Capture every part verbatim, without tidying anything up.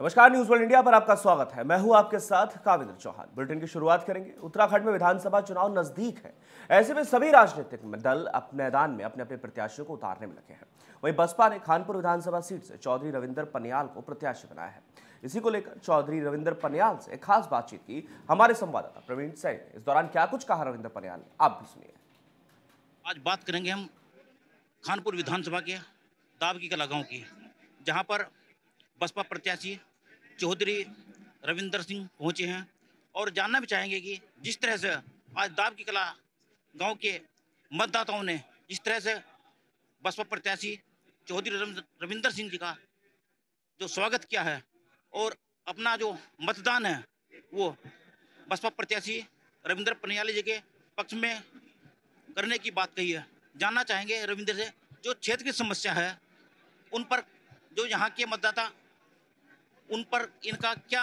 नमस्कार, news world India पर आपका स्वागत है। मैं हूं आपके साथ काविंद्र चौहान। बुलेटिन की शुरुआत करेंगे। उत्तराखंड में विधानसभा चुनाव नजदीक है। ऐसे में सभी राजनीतिक दल अपने मैदान में अपने अपने प्रत्याशियों को उतारने में लगे हैं। वहीं बसपा ने खानपुर विधानसभा सीट से चौधरी रविंदर पनियाल को प्रत्याशी बनाया है। इसी को लेकर चौधरी रविंदर पनियाल से खास बातचीत की हमारे संवाददाता प्रवीण सैनी ने। इस दौरान क्या कुछ कहा रविंदर पनियाल ने, आप भी सुनिए। आज बात करेंगे हम खानपुर विधानसभा के दाब की कला गांव की, जहां पर बसपा प्रत्याशी चौधरी रविंदर सिंह पहुंचे हैं और जानना भी चाहेंगे कि जिस तरह से आज दाब की कला गांव के मतदाताओं ने जिस तरह से बसपा प्रत्याशी चौधरी रविंदर सिंह जी का जो स्वागत किया है और अपना जो मतदान है वो बसपा प्रत्याशी रविंदर पनियाल जी के पक्ष में करने की बात कही है। जानना चाहेंगे रविंदर से जो क्षेत्र की समस्या है उन पर, जो यहाँ के मतदाता उन पर इनका क्या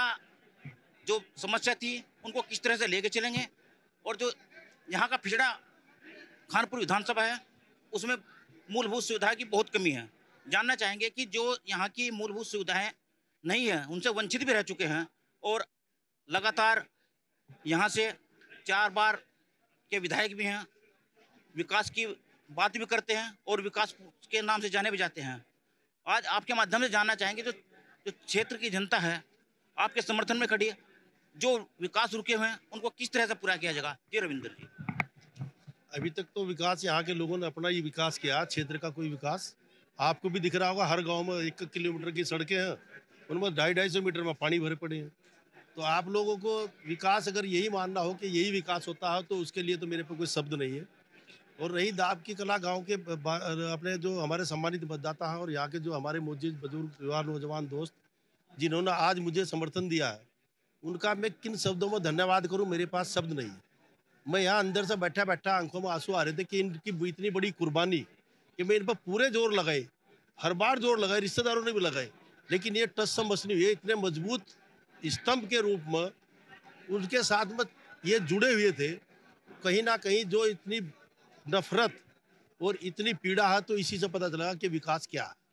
जो समस्या थी उनको किस तरह से लेके चलेंगे, और जो यहाँ का पिछड़ा खानपुर विधानसभा है उसमें मूलभूत सुविधा की बहुत कमी है। जानना चाहेंगे कि जो यहाँ की मूलभूत सुविधाएं नहीं है उनसे वंचित भी रह चुके हैं और लगातार यहाँ से चार बार के विधायक भी हैं, विकास की बात भी करते हैं और विकास के नाम से जाने भी जाते हैं। आज आपके माध्यम से जानना चाहेंगे जो जो क्षेत्र की जनता है आपके समर्थन में खड़ी है, जो विकास रुके हुए हैं उनको किस तरह से पूरा किया जाएगा। जी रविंद्र जी, अभी तक तो विकास यहाँ के लोगों ने अपना ही विकास किया, क्षेत्र का कोई विकास आपको भी दिख रहा होगा। हर गांव में एक किलोमीटर की सड़कें हैं, उनमें ढाई ढाई सौ मीटर में पानी भरे पड़े हैं। तो आप लोगों को विकास अगर यही मानना हो कि यही विकास होता है तो उसके लिए तो मेरे पे कोई शब्द नहीं है। और रही दाब की कला गांव के अपने जो हमारे सम्मानित मतदाता हैं और यहाँ के जो हमारे मौजूद बुजुर्ग युवा नौजवान दोस्त जिन्होंने आज मुझे समर्थन दिया है, उनका मैं किन शब्दों में धन्यवाद करूं, मेरे पास शब्द नहीं है। मैं यहाँ अंदर से बैठा बैठा आंखों में आंसू आ रहे थे कि इनकी इतनी बड़ी कुर्बानी कि मैं इन पर पूरे जोर लगाए, हर बार जोर लगाए, रिश्तेदारों ने भी लगाए, लेकिन ये टस बस नहीं हुए। इतने मजबूत स्तंभ के रूप में उनके साथ में ये जुड़े हुए थे। कहीं ना कहीं जो इतनी नफरत और इतनी पीड़ा है तो इसी से पता चला कि विकास क्या है।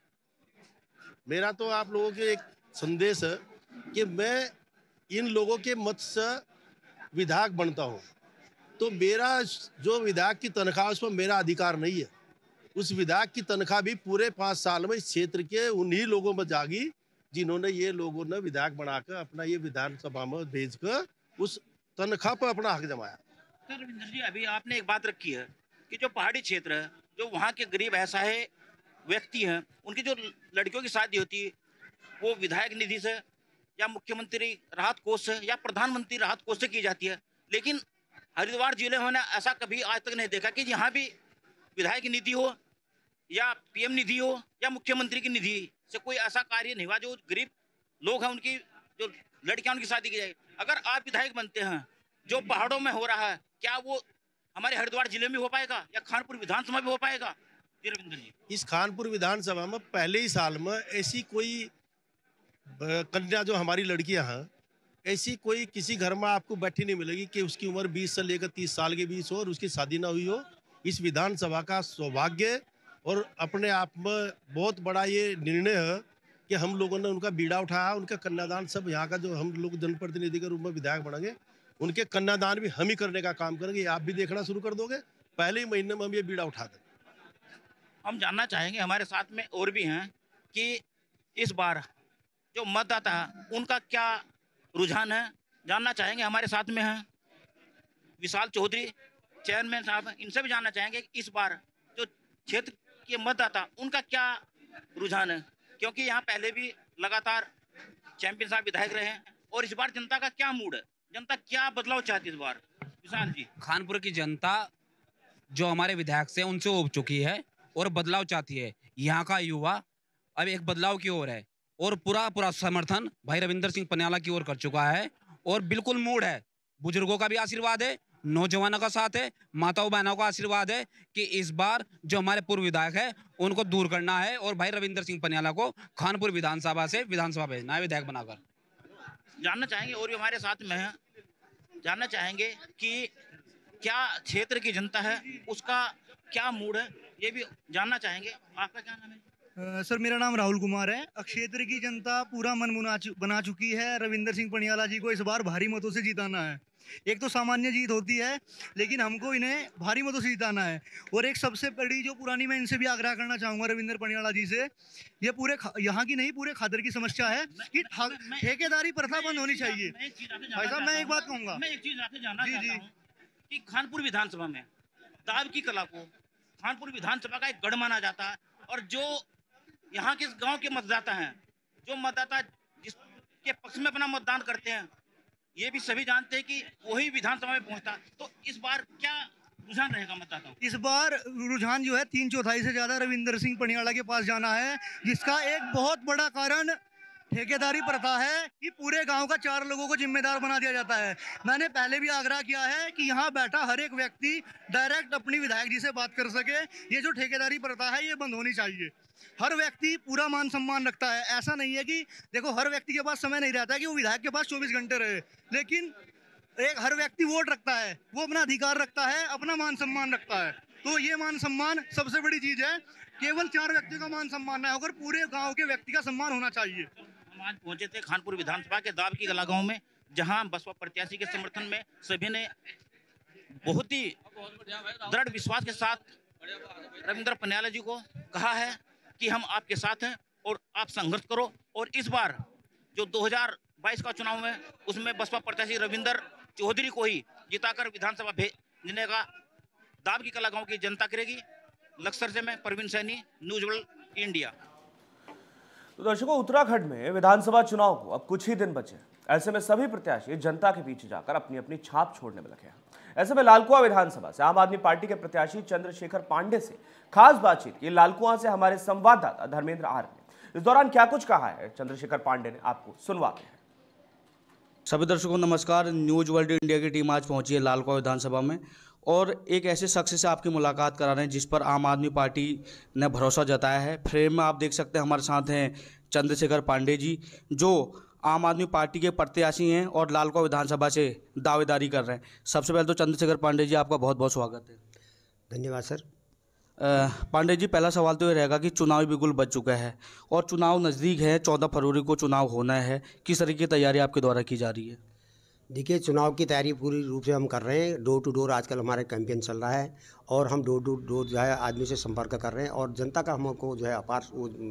मेरा तो आप लोगों के एक संदेश है कि मैं इन लोगों के मत से विधायक बनता हूँ तो मेरा जो विधायक की तनख्वाह उसमें मेरा अधिकार नहीं है। उस विधायक की तनख्वाह भी पूरे पाँच साल में इस क्षेत्र के उन्हीं लोगों में जागी जिन्होंने ये लोगों ने विधायक बनाकर अपना ये विधानसभा में भेजकर उस तनख्वाह पर अपना हक जमाया। सर रविंद्र जी, अभी आपने एक बात रखी है कि जो पहाड़ी क्षेत्र है, जो वहाँ के गरीब ऐसा है व्यक्ति हैं, उनकी जो लड़कियों की शादी होती है वो विधायक निधि से या मुख्यमंत्री राहत कोष से या प्रधानमंत्री राहत कोष से की जाती है। लेकिन हरिद्वार जिले में ने ऐसा कभी आज तक नहीं देखा कि यहाँ भी विधायक निधि हो या पीएम निधि हो या मुख्यमंत्री की निधि से कोई ऐसा कार्य नहीं हुआ जो गरीब लोग हैं उनकी जो लड़कियां उनकी शादी की जाए। अगर आप विधायक बनते हैं, जो पहाड़ों में हो रहा है, क्या वो हमारे हरिद्वार जिले में हो पाएगा या खानपुर विधानसभा में हो पाएगा? जी रविंद्र जी, इस खानपुर विधानसभा में पहले ही साल में ऐसी कोई कन्या जो हमारी लड़कियां हैं, ऐसी कोई किसी घर में आपको बैठी नहीं मिलेगी कि उसकी उम्र बीस से लेकर तीस साल के बीच हो और उसकी शादी ना हुई हो। इस विधानसभा का सौभाग्य और अपने आप में बहुत बड़ा ये निर्णय है कि हम लोगों ने उनका बीड़ा उठाया, उनका कन्यादान सब यहाँ का जो हम लोग जनप्रतिनिधि के रूप में विधायक बनेंगे उनके कन्यादान भी हम ही करने का काम करेंगे। आप भी देखना शुरू कर दोगे, पहले ही महीने में हम ये बीड़ा उठा दें। हम जानना चाहेंगे, हमारे साथ में और भी हैं, कि इस बार जो मतदाता है उनका क्या रुझान है। जानना चाहेंगे, हमारे साथ में हैं विशाल चौधरी चेयरमैन साहब, इनसे भी जानना चाहेंगे कि इस बार जो क्षेत्र के मतदाता उनका क्या रुझान है, क्योंकि यहाँ पहले भी लगातार चैंपियन साहब विधायक रहे हैं और इस बार जनता का क्या मूड है, जनता क्या बदलाव चाहती है इस बार। विशाल जी, खानपुर की जनता जो हमारे विधायक से उनसे उब चुकी है और बदलाव चाहती है। यहाँ का युवा अब एक बदलाव की ओर है और पूरा पूरा समर्थन भाई रविंदर सिंह पनियाला की ओर कर चुका है और बिल्कुल मूड है। बुजुर्गों का भी आशीर्वाद है, नौजवानों का साथ है, माताओं बहनों का आशीर्वाद है कि इस बार जो हमारे पूर्व विधायक है उनको दूर करना है और भाई रविंदर सिंह पनियाला को खानपुर विधानसभा से विधानसभा भेजना है विधायक बनाकर। जानना चाहेंगे और भी हमारे साथ में है, जानना चाहेंगे कि क्या क्षेत्र की जनता है उसका क्या मूड है, ये भी जानना चाहेंगे। आपका क्या नाम है? अ, सर मेरा नाम राहुल कुमार है। क्षेत्र की जनता पूरा मन मुना चु, बना चुकी है। रविंदर सिंह पनियाला जी को इस बार भारी मतों से जिताना है। एक तो सामान्य जीत होती है, लेकिन हमको इन्हें भारी मतों से जिताना है। और एक सबसे बड़ी जो पुरानी, मैं इनसे भी आग्रह करना चाहूँगा रविंदर पनियाला जी से, ये पूरे यहाँ की नहीं पूरे खादर की समस्या है कि ठेकेदारी प्रथा बंद होनी चाहिए। भाई साहब मैं एक बात कहूँगा, मैं एक चीज आपसे जानना जी, चाहता जी। हूँ कि खानपुर विधानसभा में दाव की कला को खानपुर विधानसभा का एक गढ़ माना जाता है, और जो यहाँ के गांव के मतदाता हैं, जो मतदाता जिसके पक्ष में अपना मतदान करते हैं, ये भी सभी जानते हैं कि वही विधानसभा में पहुंचता। तो इस बार क्या रुझान रहेगा मतदाताओं? इस बार रुझान जो है तीन चौथाई से ज्यादा रविंदर सिंह पनियाला के पास जाना है, जिसका एक बहुत बड़ा कारण ठेकेदारी प्रथा है कि पूरे गांव का चार लोगों को जिम्मेदार बना दिया जाता है। मैंने पहले भी आग्रह किया है कि यहाँ बैठा हर एक व्यक्ति डायरेक्ट अपनी विधायक जी से बात कर सके। ये जो ठेकेदारी प्रथा है ये बंद होनी चाहिए। हर व्यक्ति पूरा मान सम्मान रखता है। ऐसा नहीं है कि देखो हर व्यक्ति के पास समय नहीं रहता है कि वो विधायक के पास चौबीस घंटे रहे, लेकिन एक हर व्यक्ति वोट रखता है, वो अपना अधिकार रखता है, अपना मान सम्मान रखता है। तो ये मान सम्मान सबसे बड़ी चीज है। केवल चार व्यक्तियों का मान सम्मान न होकर पूरे गांव के व्यक्ति का सम्मान होना चाहिए। हम आज पहुंचे थे खानपुर विधानसभा के दाव की कला गांव में, जहां बसपा प्रत्याशी के समर्थन में सभी ने बहुत ही दृढ़ विश्वास के साथ रविंद्र पनियाला जी को कहा है कि हम आपके साथ हैं और आप संघर्ष करो। और इस बार जो दो हज़ार बाईस का चुनाव है उसमें बसपा प्रत्याशी रविंदर चौधरी को ही जिताकर विधानसभा भेजने का दाव की कला गांव की जनता करेगी। लक्सर से मैं Parveen Saini, news world India. तो दर्शकों, उत्तराखंड में विधानसभा चुनाव को अब कुछ ही दिन बचे। ऐसे में सभी प्रत्याशी जनता के बीच जाकर अपनी अपनी छाप छोड़ने में लगे हैं। ऐसे में लालकुआं विधानसभा से आम आदमी पार्टी के प्रत्याशी चंद्रशेखर पांडे से खास बातचीत की लालकुआं से हमारे संवाददाता धर्मेंद्र आर्य ने। इस दौरान क्या कुछ कहा है चंद्रशेखर पांडे ने, आपको सुनवाते हैं। सभी दर्शकों को नमस्कार। न्यूज वर्ल्ड इंडिया की टीम आज पहुंची है लालकुआं विधानसभा में और एक ऐसे शख्स से आपकी मुलाकात करा रहे हैं जिस पर आम आदमी पार्टी ने भरोसा जताया है। फ्रेम में आप देख सकते हैं हमारे साथ हैं चंद्रशेखर पांडे जी, जो आम आदमी पार्टी के प्रत्याशी हैं और लालकुआं विधानसभा से दावेदारी कर रहे हैं। सबसे पहले तो चंद्रशेखर पांडे जी, आपका बहुत बहुत स्वागत है। धन्यवाद सर। पांडे जी, पहला सवाल तो ये रहेगा कि चुनाव बिल्कुल बच चुका है और चुनाव नज़दीक है, चौदह फरवरी को चुनाव होना है। किस तरीके की तैयारी आपके द्वारा की जा रही है? देखिए, चुनाव की तैयारी पूरी रूप से हम कर रहे हैं। डोर टू डोर आजकल हमारा कैंपेन चल रहा है और हम डोर टू डोर जो है आदमी से संपर्क कर रहे हैं और जनता का हमको जो है अपार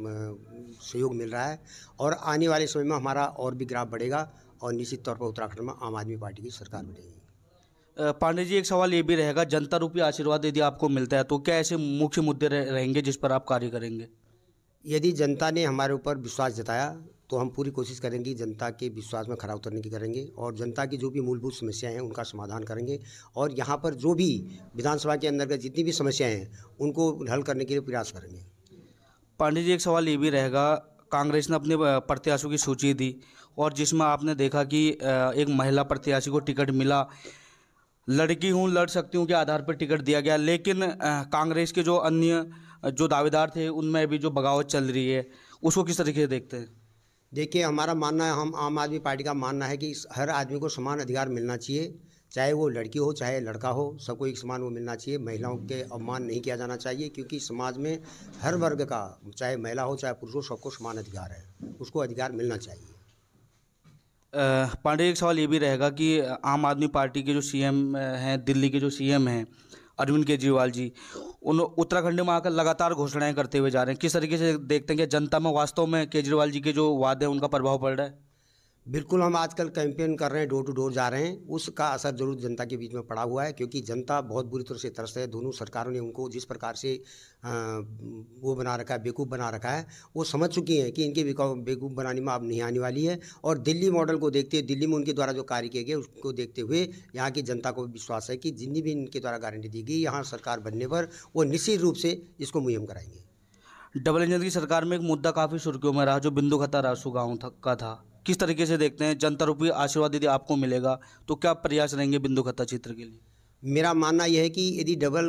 सहयोग मिल रहा है। और आने वाले समय में हमारा और भी ग्राफ बढ़ेगा और निश्चित तौर पर उत्तराखंड में आम आदमी पार्टी की सरकार बनेगी। पांडे जी, एक सवाल ये भी रहेगा, जनता रूपी आशीर्वाद यदि आपको मिलता है तो क्या ऐसे मुख्य मुद्दे रहेंगे जिस पर आप कार्य करेंगे? यदि जनता ने हमारे ऊपर विश्वास जताया तो हम पूरी कोशिश करेंगे जनता के विश्वास में खरा उतरने की करेंगे और जनता की जो भी मूलभूत समस्याएं हैं उनका समाधान करेंगे और यहाँ पर जो भी विधानसभा के अंदर जितनी भी समस्याएं हैं उनको हल करने के लिए प्रयास करेंगे। पांडे जी, एक सवाल ये भी रहेगा, कांग्रेस ने अपने प्रत्याशियों की सूची दी और जिसमें आपने देखा कि एक महिला प्रत्याशी को टिकट मिला, लड़की हूँ लड़ सकती हूँ के आधार पर टिकट दिया गया, लेकिन कांग्रेस के जो अन्य जो दावेदार थे उनमें भी जो बगावत चल रही है उसको किस तरीके से देखते हैं? देखिए, हमारा मानना है, हम आम आदमी पार्टी का मानना है कि हर आदमी को समान अधिकार मिलना चाहिए, चाहे वो लड़की हो चाहे लड़का हो, सबको एक समान वो मिलना चाहिए। महिलाओं के अपमान नहीं किया जाना चाहिए क्योंकि समाज में हर वर्ग का, चाहे महिला हो चाहे पुरुष हो, सबको समान अधिकार है, उसको अधिकार मिलना चाहिए। पांडे, एक सवाल ये भी रहेगा कि आम आदमी पार्टी के जो सीएम हैं, दिल्ली के जो सीएम हैं अरविंद केजरीवाल जी, उन उत्तराखंड में आकर लगातार घोषणाएं करते हुए जा रहे हैं। किस तरीके से देखते हैं कि जनता में वास्तव में केजरीवाल जी के जो वादे हैं उनका प्रभाव पड़ रहा है? बिल्कुल, हम आजकल कैंपेन कर रहे हैं, डोर टू डोर जा रहे हैं, उसका असर जरूर जनता के बीच में पड़ा हुआ है क्योंकि जनता बहुत बुरी तरह से त्रस्त है। दोनों सरकारों ने उनको जिस प्रकार से आ, वो बना रखा है, बेवकूफ़ बना रखा है, वो समझ चुकी हैं कि इनके बेवकूफ़ बनाने में अब नहीं आने वाली है। और दिल्ली मॉडल को देखते हुए, दिल्ली में उनके द्वारा जो कार्य किए गए उसको देखते हुए यहाँ की जनता को विश्वास है कि जितनी भी इनके द्वारा गारंटी दी गई यहाँ सरकार बनने पर वो निश्चित रूप से इसको मुहैया कराएंगे। डबल इंजन की सरकार में एक मुद्दा काफ़ी सुर्खियों में रहा जो बिंदु खत्ता रासू गाँव का था। किस तरीके से देखते हैं, जनता रूपी आशीर्वाद यदि आपको मिलेगा तो क्या प्रयास रहेंगे बिंदु खत्ता क्षेत्र के लिए? मेरा मानना यह है कि यदि डबल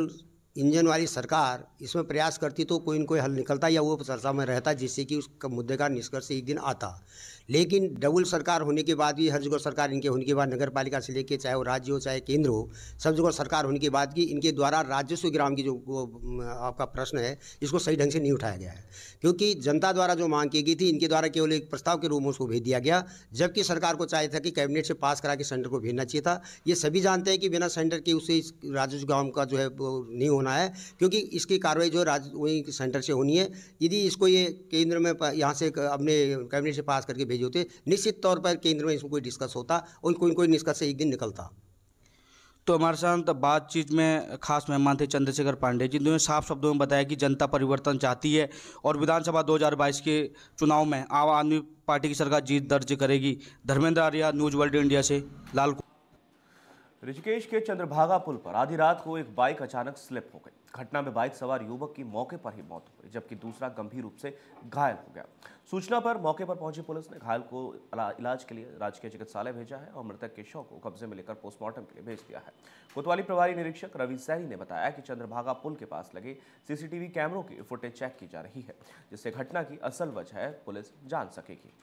इंजन वाली सरकार इसमें प्रयास करती तो कोई न कोई हल निकलता या वो चर्चा में रहता, जिससे कि उस मुद्दे का निष्कर्ष एक दिन आता। लेकिन डबल सरकार होने के बाद भी, हर जगह सरकार इनके होने के बाद, नगर पालिका से लेके चाहे वो राज्य हो चाहे केंद्र हो, सब जगह सरकार होने के बाद भी इनके द्वारा राजस्व ग्राम की जो आपका प्रश्न है इसको सही ढंग से नहीं उठाया गया है, क्योंकि जनता द्वारा जो मांग की गई थी इनके द्वारा केवल एक प्रस्ताव के रूप में उसको भेज दिया गया, जबकि सरकार को चाहिए था कि कैबिनेट से पास करा के सेंटर को भेजना चाहिए था। ये सभी जानते हैं कि बिना सेंटर के उससे इस राजस्व ग्राम का जो है वो नहीं होना है, क्योंकि इसकी कार्रवाई जो है वही सेंटर से होनी है। यदि इसको ये केंद्र में यहाँ से अपने कैबिनेट से पास करके भेजे होते, निश्चित तौर पर केंद्र में इसमें कोई डिस्कस होता और कोई कोई निष्कर्ष से एक दिन निकलता। तो हमारे साथ बातचीत में खास मेहमान थे चंद्रशेखर पांडे, जिन्होंने साफ शब्दों में बताया कि जनता परिवर्तन चाहती है और विधानसभा दो हज़ार बाईस के चुनाव में आम आदमी पार्टी की सरकार जीत दर्ज करेगी। Dharmendra Arya, news world India से लाल। ऋषिकेश के चंद्रभागा पुल पर आधी रात को एक बाइक अचानक स्लिप हो गई। घटना में बाइक सवार युवक की मौके पर ही मौत हो गई, जबकि दूसरा गंभीर रूप से घायल हो गया। सूचना पर मौके पर पहुंची पुलिस ने घायल को इलाज के लिए राजकीय चिकित्सालय भेजा है और मृतक के शव को कब्जे में लेकर पोस्टमार्टम के लिए भेज दिया है। कोतवाली प्रभारी निरीक्षक रवि सैनी ने बताया कि चंद्रभागा पुल के पास लगे सीसीटीवी कैमरों की फुटेज चेक की जा रही है, जिससे घटना की असल वजह पुलिस जान सकेगी।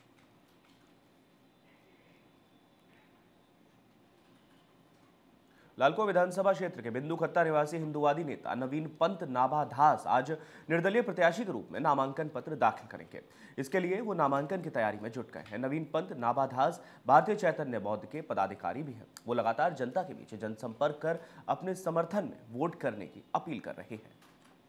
लालकुआं विधानसभा क्षेत्र के बिंदु खत्ता निवासी हिंदुवादी नेता नवीन पंत नाभाधास आज निर्दलीय प्रत्याशी के रूप में नामांकन पत्र दाखिल करेंगे। इसके लिए वो नामांकन की तैयारी में जुट गए हैं। नवीन पंत नाभाधास भारतीय चैतन्य बौद्ध के पदाधिकारी भी हैं। वो लगातार जनता के बीच जनसंपर्क कर अपने समर्थन में वोट करने की अपील कर रहे हैं।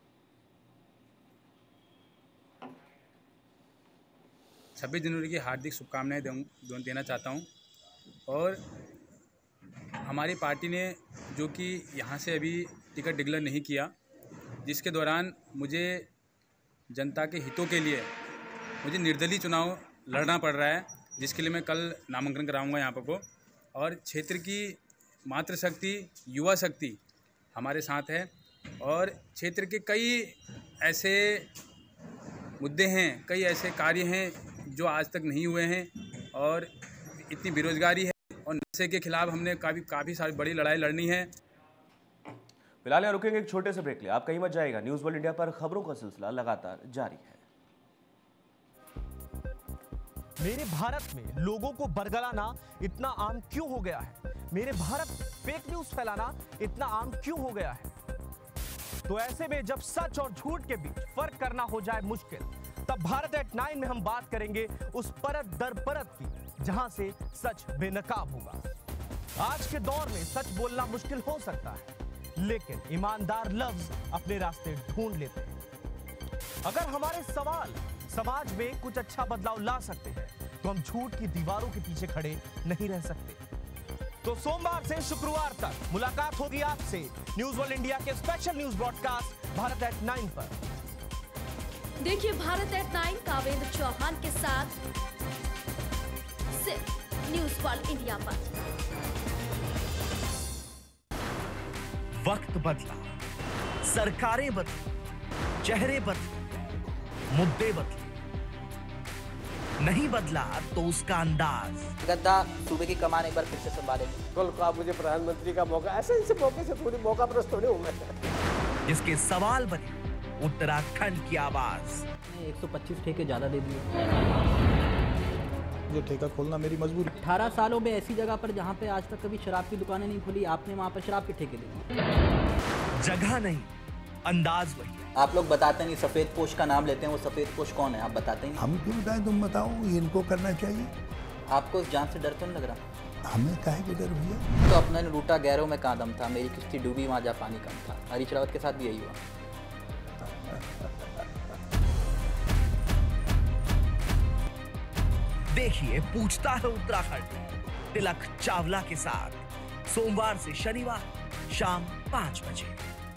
छब्बीस जनवरी की हार्दिक शुभकामनाएं देना चाहता हूं। और हमारी पार्टी ने जो कि यहाँ से अभी टिकट डिक्लेयर नहीं किया, जिसके दौरान मुझे जनता के हितों के लिए मुझे निर्दलीय चुनाव लड़ना पड़ रहा है, जिसके लिए मैं कल नामांकन कराऊंगा यहाँ पर को। और क्षेत्र की मातृशक्ति, युवा शक्ति हमारे साथ है और क्षेत्र के कई ऐसे मुद्दे हैं, कई ऐसे कार्य हैं जो आज तक नहीं हुए हैं और इतनी बेरोजगारी है और नशे के खिलाफ हमने काफ़ी काफ़ी सारी बड़ी लड़ाई लड़नी है। फिलहाल यहाँ रुकेंगे एक छोटे से ब्रेक लिए। आप कहीं मत जाएगा। न्यूज वर्ल्ड इंडिया पर खबरों का सिलसिला लगातार जारी है। मेरे भारत में लोगों को बरगलाना इतना आम क्यों हो गया है? मेरे भारत फेक न्यूज फैलाना इतना आम क्यों हो गया है? तो ऐसे में जब सच और झूठ के बीच फर्क करना हो जाए मुश्किल, तब भारत एट नाइन में हम बात करेंगे उस परत दर परत की जहां से सच बेनकाब होगा। आज के दौर में सच बोलना मुश्किल हो सकता है, लेकिन ईमानदार लफ्ज अपने रास्ते ढूंढ लेते हैं। अगर हमारे सवाल समाज में कुछ अच्छा बदलाव ला सकते हैं, तो हम झूठ की दीवारों के पीछे खड़े नहीं रह सकते। तो सोमवार से शुक्रवार तक मुलाकात होगी आपसे न्यूज वर्ल्ड इंडिया के special news broadcast Bharat at nine पर। देखिए भारत एट नाइन कावेंद्र चौहान के साथ सिर्फ न्यूज वर्ल्ड इंडिया पर। वक्त बदला, सरकारें बदली, चेहरे बदले, मुद्दे बदले, नहीं बदला तो उसका अंदाज। गद्दा सूबे की कमान एक बार फिर से संभालेंगे। कल को आप मुझे प्रधानमंत्री का मौका, ऐसे ऐसे मौके से थोड़ी मौका प्रस्त होने होगा। जिसके सवाल बने उत्तराखंड की आवाज। एक सौ पच्चीस ठेके ज्यादा दे दिए। जो ठेका खोलना मेरी मजबूरी। अठारह सालों में ऐसी जगह पर जहाँ पे आज तक कभी शराब की दुकानें नहीं खुली, आपने वहाँ पर शराब के ठेके दे दिए। जगह नहीं, अंदाज वही। आप लोग बताते नहीं, सफेद पोश का नाम लेते हैं, वो सफेद पोश कौन है आप बताते हैं? हम क्यों बताएं, तुम बताओ, इनको करना चाहिए। आपको इस जान से डर तो नहीं लग रहा? हमें काहे के डर भैया? तो अपना ने लूटा गैरों में कहाँ दम था, मेरी किश्ती डूबी वहाँ जा पानी कम था। हरीश रावत के साथ भी यही हुआ। देखिए पूछता है उत्तराखंड तिलक चावला के साथ सोमवार से शनिवार शाम पाँच बजे।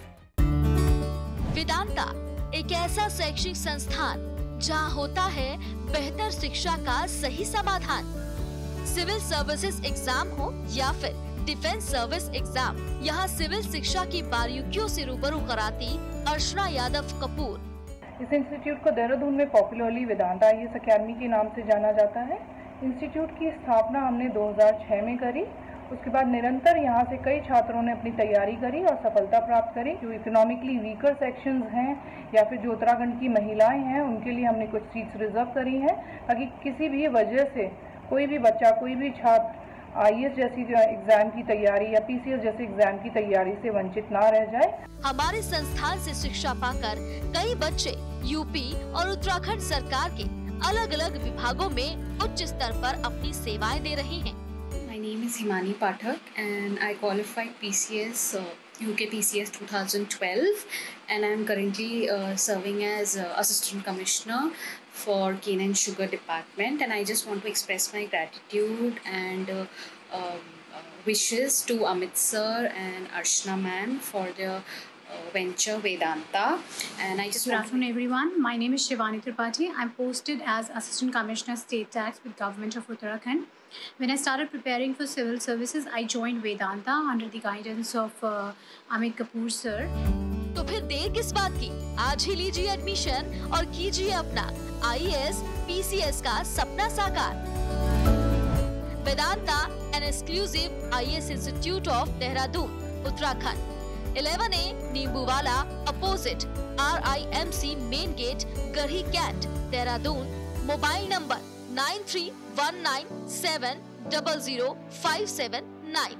वेदांता एक ऐसा शैक्षिक संस्थान जहां होता है बेहतर शिक्षा का सही समाधान। सिविल सर्विसेज एग्जाम हो या फिर डिफेंस सर्विस एग्जाम, यहाँ सिविल शिक्षा की बारीकियों से रूबरू कराती अर्चना यादव कपूर। इस इंस्टीट्यूट को देहरादून में popularly Vedanta I S academy के नाम से जाना जाता है। इंस्टीट्यूट की स्थापना हमने दो हज़ार छह में करी उसके बाद निरंतर यहाँ से कई छात्रों ने अपनी तैयारी करी और सफलता प्राप्त करी। जो इकोनॉमिकली वीकर सेक्शंस हैं या फिर जो उत्तराखंड की महिलाएं हैं, उनके लिए हमने कुछ सीट्स रिजर्व करी हैं ताकि किसी भी वजह से कोई भी बच्चा, कोई भी छात्र आई ए एस जैसी एग्जाम की तैयारी या पी सी एस जैसे एग्जाम की तैयारी से वंचित ना रह जाए। हमारे संस्थान से शिक्षा पाकर कई बच्चे यूपी और उत्तराखंड सरकार के अलग अलग विभागों में उच्च स्तर पर अपनी सेवाएं दे रहे हैं। My name is Himani Pathak and I qualified P C S uh, U K P C S twenty twelve and I am currently uh, serving as uh, Assistant Commissioner for Cane and Sugar Department, and I just want to express my gratitude and uh, uh, wishes to Amit sir and Arshna ma'am for the Uh, venture Vedanta. And I just Good afternoon everyone. My name is Shivani Tripathi. I'm posted as Assistant Commissioner State Tax with Government of Uttarakhand. When I started preparing for civil services, I joined Vedanta under the guidance of uh, Amit Kapoor sir. तो फिर देर किस बात की? आज ही लीजिए admission और कीजिए अपना I A S P C S का सपना साकार। Vedanta, an exclusive I A S Institute of Dehradun, Uttarakhand. Eleven A Nimbuwala opposite R I M C main gate, Garhi cantt, Dehradun. Mobile number nine three one nine seven double zero five seven nine.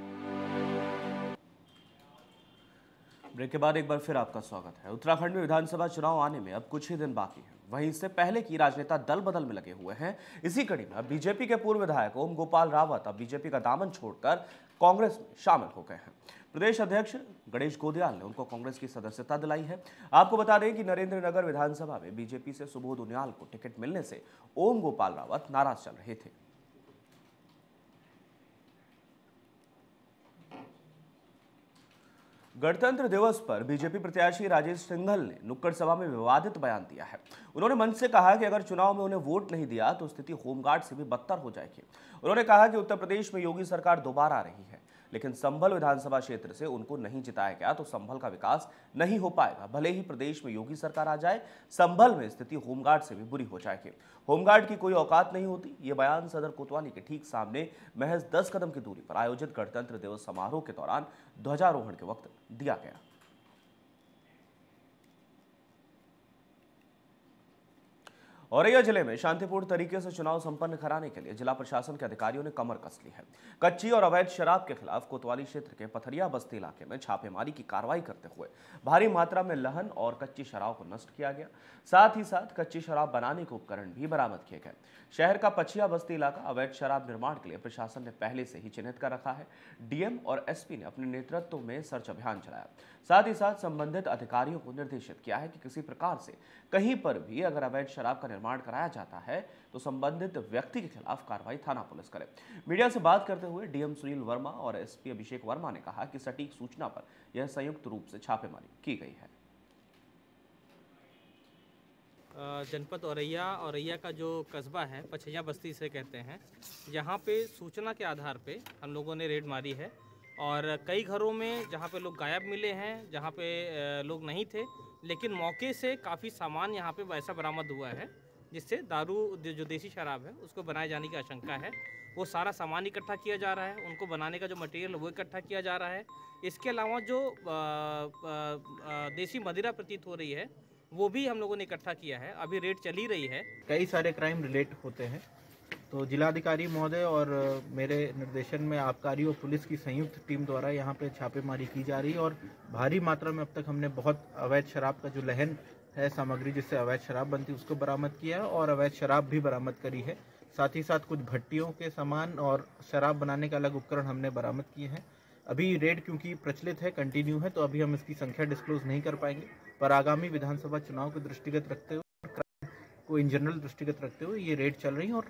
Break के बाद एक बार फिर आपका स्वागत है। उत्तराखंड में विधानसभा चुनाव आने में अब कुछ ही दिन बाकी हैं। वहीं इससे पहले की राजनेता दल बदल में लगे हुए हैं। इसी कड़ी में अब बीजेपी के पूर्व विधायक ओम गोपाल रावत अब बीजेपी का दामन छोड़कर कांग्रेस में शामिल हो गए हैं। प्रदेश अध्यक्ष गणेश गोदियाल ने उनको कांग्रेस की सदस्यता दिलाई है। आपको बता दें कि नरेंद्रनगर विधानसभा में बीजेपी से सुबोध उनियाल को टिकट मिलने से ओम गोपाल रावत नाराज चल रहे थे। गणतंत्र दिवस पर बीजेपी प्रत्याशी राजेश सिंघल ने नुक्कड़ सभा में विवादित बयान दिया है। उन्होंने मंच से कहा कि अगर चुनाव में उन्हें वोट नहीं दिया तो स्थिति होमगार्ड से भी बदतर हो जाएगी। उन्होंने कहा कि उत्तर प्रदेश में योगी सरकार दोबारा आ रही है, लेकिन संभल विधानसभा क्षेत्र से उनको नहीं जिताया गया तो संभल का विकास नहीं हो पाएगा। भले ही प्रदेश में योगी सरकार आ जाए, संभल में स्थिति होमगार्ड से भी बुरी हो जाएगी। होमगार्ड की कोई औकात नहीं होती। ये बयान सदर कोतवाली के ठीक सामने महज दस कदम की दूरी पर आयोजित गणतंत्र दिवस समारोह के दौरान ध्वजारोहण के वक्त दिया गया। औरैया जिले में शांतिपूर्ण तरीके से चुनाव संपन्न कराने के लिए जिला प्रशासन के अधिकारियों ने कमर कस ली है। कच्ची और अवैध शराब के खिलाफ कोतवाली क्षेत्र के पथरिया बस्ती इलाके में छापेमारी की कार्रवाई करते हुए भारी मात्रा में लहन और कच्ची शराब को नष्ट किया गया। साथ ही साथ कच्ची शराब बनाने के उपकरण भी बरामद किए गए। शहर का पछिया बस्ती इलाका अवैध शराब निर्माण के लिए प्रशासन ने पहले से ही चिन्हित कर रखा है। डीएम और एसपी ने अपने नेतृत्व में सर्च अभियान चलाया। साथ ही साथ संबंधित अधिकारियों को निर्देशित किया है कि किसी प्रकार से कहीं पर भी अगर अवैध शराब का निर्माण कराया जाता है तो संबंधित व्यक्ति के खिलाफ कार्रवाई थाना पुलिस करे। मीडिया से बात करते हुए डीएम सुनील वर्मा और एसपी अभिषेक वर्मा ने कहा कि सटीक सूचना पर यह संयुक्त रूप से छापेमारी की गई है। जनपद औरैया औरैया का जो कस्बा है, पछैया बस्ती से कहते हैं, यहाँ पे सूचना के आधार पे हम लोगों ने रेड मारी है और कई घरों में जहाँ पे लोग गायब मिले हैं, जहाँ पे लोग नहीं थे, लेकिन मौके से काफ़ी सामान यहाँ पे वैसा बरामद हुआ है जिससे दारू जो देसी शराब है उसको बनाए जाने की आशंका है। वो सारा सामान इकट्ठा किया जा रहा है, उनको बनाने का जो मटेरियल वो इकट्ठा किया जा रहा है। इसके अलावा जो आ, आ, देसी मदिरा प्रतीत हो रही है वो भी हम लोगों ने इकट्ठा किया है। अभी रेड चली रही है। कई सारे क्राइम रिलेट होते हैं, तो जिलाधिकारी महोदय और मेरे निर्देशन में आबकारी और पुलिस की संयुक्त टीम द्वारा यहाँ पे छापेमारी की जा रही है और भारी मात्रा में अब तक हमने बहुत अवैध शराब का जो लहन है सामग्री जिससे अवैध शराब बनती है उसको बरामद किया है और अवैध शराब भी बरामद करी है। साथ ही साथ कुछ भट्टियों के सामान और शराब बनाने का अलग उपकरण हमने बरामद किए हैं। अभी रेड क्योंकि प्रचलित है, कंटिन्यू है, तो अभी हम इसकी संख्या डिस्क्लोज नहीं कर पाएंगे, पर आगामी विधानसभा चुनाव को दृष्टिगत रखते हुए क्राइम को इन जनरल दृष्टिगत रखते हुए ये रेड चल रही है। और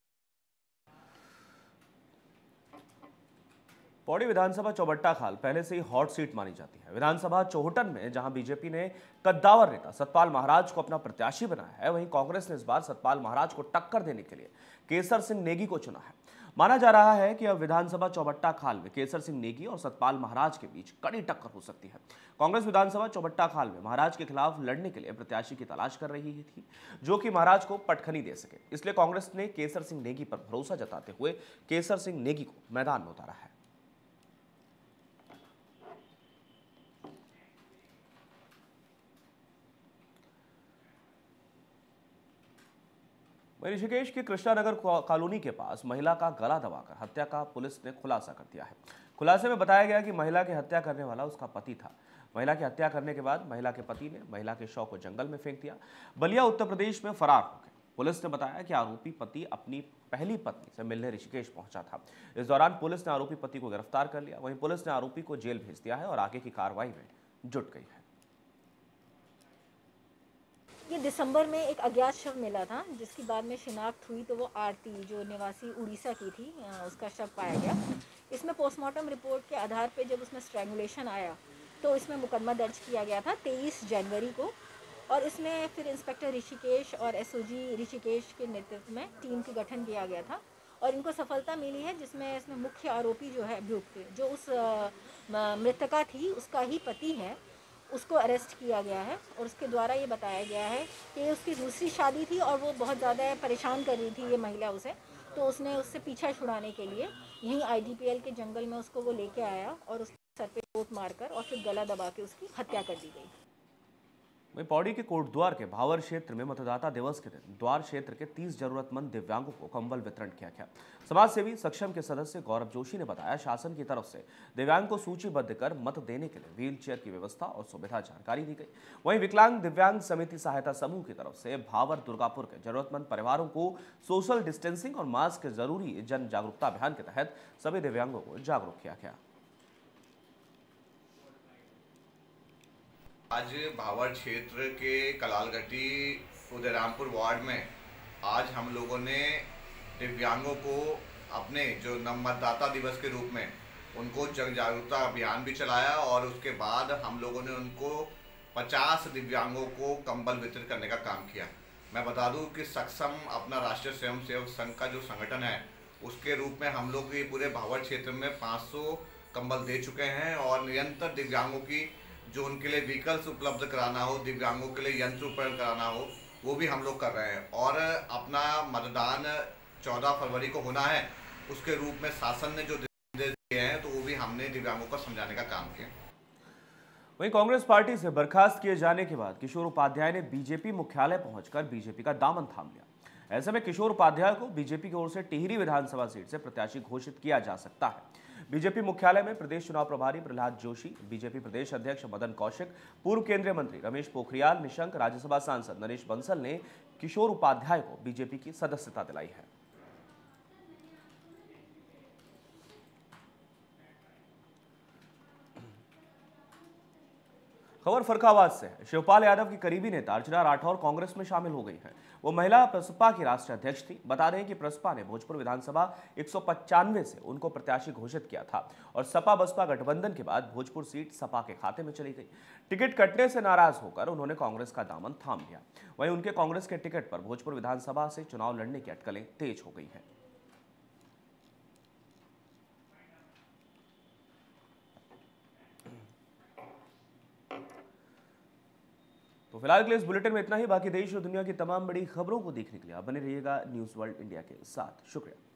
पौड़ी विधानसभा चौबट्टा खाल पहले से ही हॉट सीट मानी जाती है। विधानसभा चौहटन में जहां बीजेपी ने कद्दावर नेता सतपाल महाराज को अपना प्रत्याशी बनाया है, वहीं कांग्रेस ने इस बार सतपाल महाराज को टक्कर देने के लिए केसर सिंह नेगी को चुना है। माना जा रहा है कि अब विधानसभा चौबट्टा खाल में केसर सिंह नेगी और सतपाल महाराज के बीच कड़ी टक्कर हो सकती है। कांग्रेस विधानसभा चौबट्टा खाल में महाराज के खिलाफ लड़ने के लिए प्रत्याशी की तलाश कर रही थी जो कि महाराज को पटखनी दे सके। इसलिए कांग्रेस ने केसर सिंह नेगी पर भरोसा जताते हुए केसर सिंह नेगी को मैदान में उतारा है। वहीं ऋषिकेश की कृष्णानगर कॉलोनी के पास महिला का गला दबाकर हत्या का पुलिस ने खुलासा कर दिया है। खुलासे में बताया गया कि महिला की हत्या करने वाला उसका पति था। महिला की हत्या करने के बाद महिला के पति ने महिला के शव को जंगल में फेंक दिया। बलिया उत्तर प्रदेश में फरार हो गए। पुलिस ने बताया कि आरोपी पति अपनी पहली पत्नी से मिलने ऋषिकेश पहुंचा था। इस दौरान पुलिस ने आरोपी पति को गिरफ्तार कर लिया। वहीं पुलिस ने आरोपी को जेल भेज दिया है और आगे की कार्रवाई में जुट गई है। ये दिसंबर में एक अज्ञात शव मिला था, जिसकी बाद में शिनाख्त हुई तो वो आरती जो निवासी उड़ीसा की थी, उसका शव पाया गया। इसमें पोस्टमार्टम रिपोर्ट के आधार पे जब उसमें स्ट्रैंगुलेशन आया तो इसमें मुकदमा दर्ज किया गया था तेईस जनवरी को, और इसमें फिर इंस्पेक्टर ऋषिकेश और एसओजी ऋषिकेश के नेतृत्व में टीम का गठन किया गया था और इनको सफलता मिली है, जिसमें इसमें मुख्य आरोपी जो है अभियुक्त जो उस मृतका थी उसका ही पति है, उसको अरेस्ट किया गया है और उसके द्वारा ये बताया गया है कि उसकी दूसरी शादी थी और वो बहुत ज़्यादा परेशान कर रही थी ये महिला उसे, तो उसने उससे पीछा छुड़ाने के लिए यहीं आईडीपीएल के जंगल में उसको वो लेके आया और उसके सर पे चोट मारकर और फिर गला दबा के उसकी हत्या कर दी गई। वहीं पौड़ी के कोटद्वार के भावर क्षेत्र में मतदाता दिवस के दिन द्वार क्षेत्र के तीस जरूरतमंद दिव्यांगों को कंबल वितरण किया गया। समाज सेवी सक्षम के सदस्य गौरव जोशी ने बताया, शासन की तरफ से दिव्यांग को सूचीबद्ध कर मत देने के लिए व्हील चेयर की व्यवस्था और सुविधा जानकारी दी गई। वहीं विकलांग दिव्यांग समिति सहायता समूह की तरफ से भावर दुर्गापुर के जरूरतमंद परिवारों को सोशल डिस्टेंसिंग और मास्क के जरूरी जन जागरूकता अभियान के तहत सभी दिव्यांगों को जागरूक किया गया। आज भावर क्षेत्र के कलालगट्टी उदयरामपुर वार्ड में आज हम लोगों ने दिव्यांगों को अपने जो मतदाता दिवस के रूप में उनको जन जागरूकता अभियान भी चलाया और उसके बाद हम लोगों ने उनको पचास दिव्यांगों को कंबल वितरित करने का काम किया। मैं बता दूं कि सक्षम अपना राष्ट्रीय स्वयंसेवक संघ का जो संगठन है उसके रूप में हम लोग ये पूरे भावर क्षेत्र में पाँच सौ कंबल दे चुके हैं और निरंतर दिव्यांगों की जो उनके लिए व्हीकल्स उपलब्ध कराना हो, दिव्यांगों के लिए यंत्र उपकरण कराना हो, वो भी हम लोग कर रहे हैं। और अपना मतदान चौदह फरवरी को होना है, उसके रूप में शासन ने जो निर्देश दिए हैं तो वो भी हमने दिव्यांगों को समझाने का काम किया। वहीं कांग्रेस पार्टी से बर्खास्त किए जाने के बाद किशोर उपाध्याय ने बीजेपी मुख्यालय पहुंचकर बीजेपी का दामन थाम लिया। ऐसे में किशोर उपाध्याय को बीजेपी की ओर से टिहरी विधानसभा सीट से प्रत्याशी घोषित किया जा सकता है। बीजेपी मुख्यालय में प्रदेश चुनाव प्रभारी प्रहलाद जोशी, बीजेपी प्रदेश अध्यक्ष मदन कौशिक, पूर्व केंद्रीय मंत्री रमेश पोखरियाल निशंक, राज्यसभा सांसद नरेश बंसल ने किशोर उपाध्याय को बीजेपी की सदस्यता दिलाई है। खबर फरखाबाद से है। शिवपाल यादव की करीबी नेता अर्चना राठौर कांग्रेस में शामिल हो गई हैं। वो महिला प्रसपा की राष्ट्रीय अध्यक्ष थी। बता दें कि प्रसपा ने भोजपुर विधानसभा एक सौ पचानवे से उनको प्रत्याशी घोषित किया था और सपा बसपा गठबंधन के बाद भोजपुर सीट सपा के खाते में चली गई। टिकट कटने से नाराज होकर उन्होंने कांग्रेस का दामन थाम लिया। वहीं उनके कांग्रेस के टिकट पर भोजपुर विधानसभा से चुनाव लड़ने की अटकलें तेज हो गई हैं। तो फिलहाल के लिए इस बुलेटिन में इतना ही। बाकी देश और दुनिया की तमाम बड़ी खबरों को देखने के लिए आप बने रहिएगा न्यूज़ वर्ल्ड इंडिया के साथ। शुक्रिया।